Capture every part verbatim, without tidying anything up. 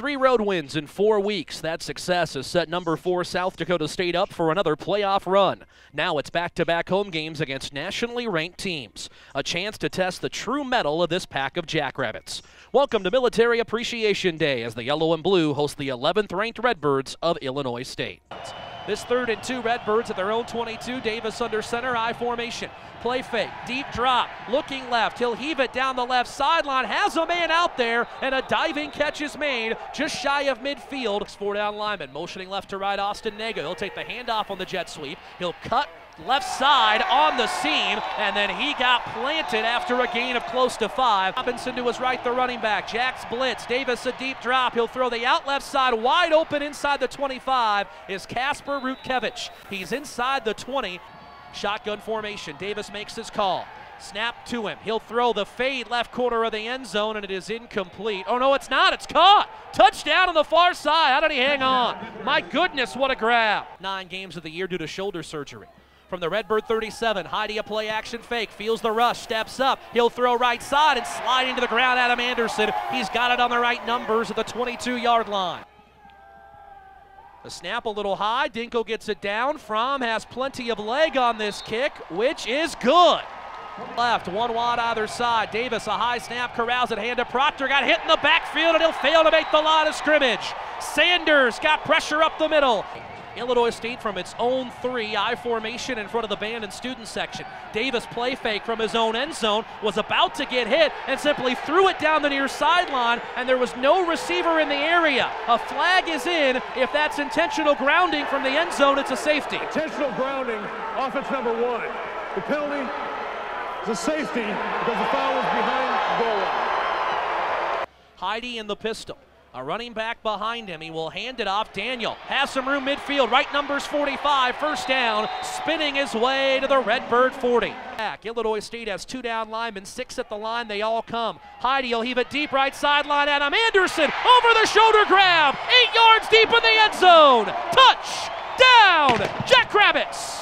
Three road wins in four weeks. That success has set number four South Dakota State up for another playoff run. Now it's back-to-back home games against nationally ranked teams. A chance to test the true mettle of this pack of Jackrabbits. Welcome to Military Appreciation Day as the Yellow and Blue host the eleventh ranked Redbirds of Illinois State. This third and two, Redbirds at their own twenty-two. Davis under center, I formation. Play fake, deep drop, looking left. He'll heave it down the left sideline, has a man out there, and a diving catch is made just shy of midfield. Four down lineman, motioning left to right, Austin Nago. He'll take the handoff on the jet sweep. He'll cut left side on the seam, and then he got planted after a gain of close to five. Robinson to his right, the running back. Jack's blitz. Davis a deep drop. He'll throw the out left side wide open inside the twenty-five is Kasper Rutkevich. He's inside the twenty. Shotgun formation. Davis makes his call. Snap to him. He'll throw the fade left corner of the end zone, and it is incomplete. Oh, no, it's not. It's caught. Touchdown on the far side. How did he hang on? My goodness, what a grab. Nine games of the year due to shoulder surgery. From the Redbird thirty-seven, Heide a play action fake, feels the rush, steps up. He'll throw right side and slide into the ground. Adam Anderson, he's got it on the right numbers at the twenty-two yard line. The snap a little high, Dinko gets it down. Fromm has plenty of leg on this kick, which is good. Left, one wide either side. Davis, a high snap, corrals it, hand to Proctor, got hit in the backfield, and he'll fail to make the line of scrimmage. Sanders got pressure up the middle. Illinois State from its own three, I formation in front of the band and student section. Davis play fake from his own end zone, was about to get hit and simply threw it down the near sideline, and there was no receiver in the area. A flag is in. If that's intentional grounding from the end zone, it's a safety. Intentional grounding, offense number one. The penalty is a safety because the foul was behind the goal line. Heide in the pistol. A running back behind him. He will hand it off. Daniel has some room midfield. Right numbers forty-five. First down. Spinning his way to the Redbird forty. Back. Illinois State has two down linemen. Six at the line. They all come. Heide will heave it deep right sideline. Adam Anderson over the shoulder grab. Eight yards deep in the end zone. Touch. Down. Jackrabbits.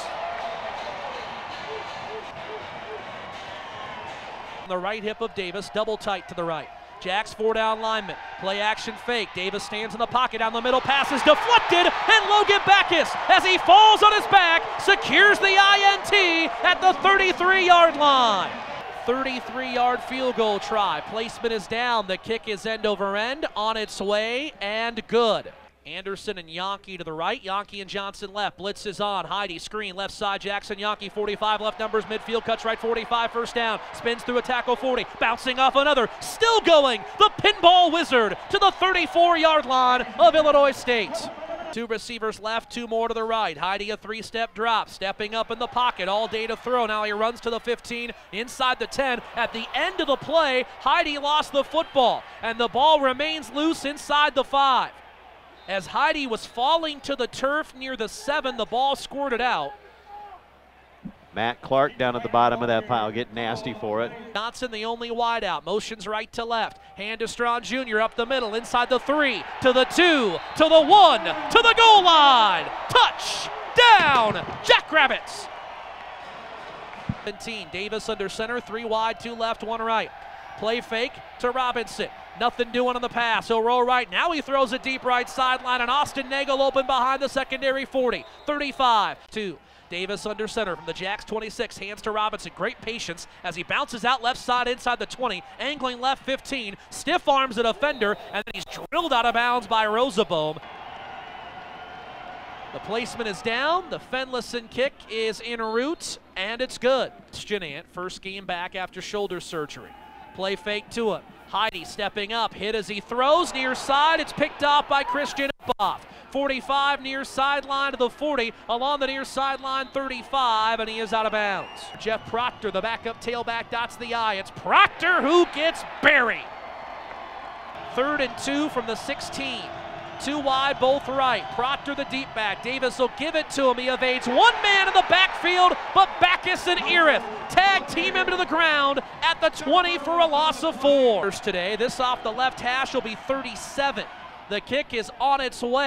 On the right hip of Davis. Double tight to the right. Jack's four down lineman. Play action fake. Davis stands in the pocket down the middle. Pass is deflected, and Logan Backus, as he falls on his back, secures the I N T at the thirty-three yard line. thirty-three yard field goal try. Placement is down. The kick is end over end, on its way, and good. Anderson and Yankee to the right. Yankee and Johnson left. Blitz is on. Heide screen left side. Jackson Yankee forty-five left numbers midfield. Cuts right forty-five. First down. Spins through a tackle forty. Bouncing off another. Still going. The pinball wizard to the thirty-four yard line of Illinois State. Two receivers left, two more to the right. Heide a three-step drop, stepping up in the pocket, all day to throw. Now he runs to the fifteen, inside the ten. At the end of the play, Heide lost the football, and the ball remains loose inside the five. As Heide was falling to the turf near the seven, the ball squirted out. Matt Clark down at the bottom of that pile, getting nasty for it. Johnson the only wideout, motions right to left. Hand to Strawn Junior up the middle, inside the three, to the two, to the one, to the goal line. Touch, down, Jackrabbits. seventeen, Davis under center, three wide, two left, one right. Play fake to Robinson. Nothing doing on the pass. He'll roll right. Now he throws a deep right sideline, and Austin Nagel open behind the secondary forty. thirty-five, two. Davis under center from the Jacks twenty-six. Hands to Robinson. Great patience as he bounces out left side inside the twenty. Angling left fifteen. Stiff arms a defender, and then he's drilled out of bounds by Rosenbaum. The placement is down. The Fenlison kick is en route, and it's good. Genant, first game back after shoulder surgery. Play fake to him. Heide stepping up, hit as he throws, near side, it's picked off by Christian Boff. forty-five near sideline to the forty, along the near sideline thirty-five, and he is out of bounds. Jeff Proctor, the backup tailback, dots the I. It's Proctor who gets buried. Third and two from the sixteen. Two wide, both right. Proctor the deep back. Davis will give it to him. He evades one man in the backfield, but Backus and Erith tag team him to the ground at the twenty for a loss of four. Today, this off the left hash will be thirty-seven. The kick is on its way.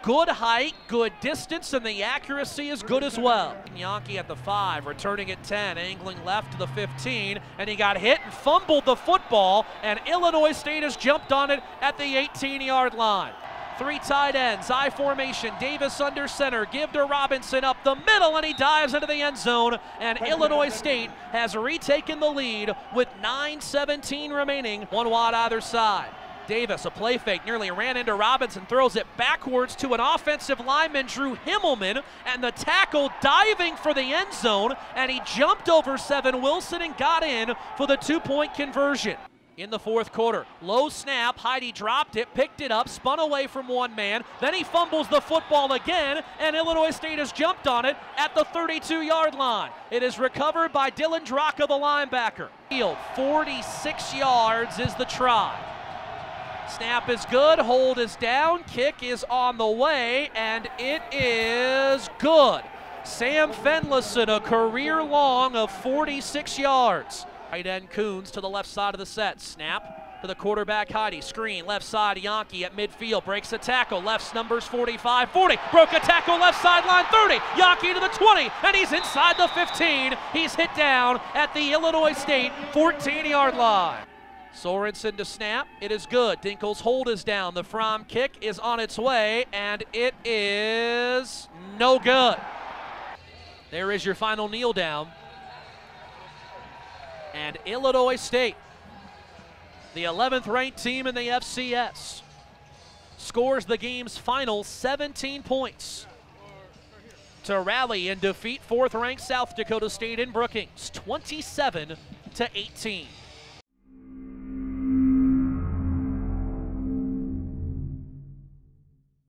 Good height, good distance, and the accuracy is good as well. Yankee at the five, returning at ten, angling left to the fifteen, and he got hit and fumbled the football, and Illinois State has jumped on it at the eighteen-yard line. Three tight ends, I formation, Davis under center, give to Robinson up the middle, and he dives into the end zone, and Illinois State has retaken the lead with nine seventeen remaining, one wide either side. Davis, a play fake, nearly ran into Robinson, throws it backwards to an offensive lineman, Drew Himmelman, and the tackle diving for the end zone, and he jumped over Seven Wilson and got in for the two-point conversion. In the fourth quarter, low snap, Heide dropped it, picked it up, spun away from one man, then he fumbles the football again, and Illinois State has jumped on it at the thirty-two-yard line. It is recovered by Dylan Draka, the linebacker. Field, forty-six yards is the try. Snap is good, hold is down, kick is on the way, and it is good. Sam Fenlison, a career long of forty-six yards. Tight end Coons to the left side of the set. Snap to the quarterback Heide. Screen left side Yankee at midfield. Breaks a tackle. Left numbers forty-five, forty. Broke a tackle left sideline thirty. Yankee to the twenty. And he's inside the fifteen. He's hit down at the Illinois State fourteen-yard line. Sorensen to snap. It is good. Dinkel's hold is down. The Fromm kick is on its way. And it is no good. There is your final kneel down. And Illinois State, the eleventh ranked team in the F C S, scores the game's final seventeen points to rally and defeat fourth ranked South Dakota State in Brookings, twenty-seven to eighteen.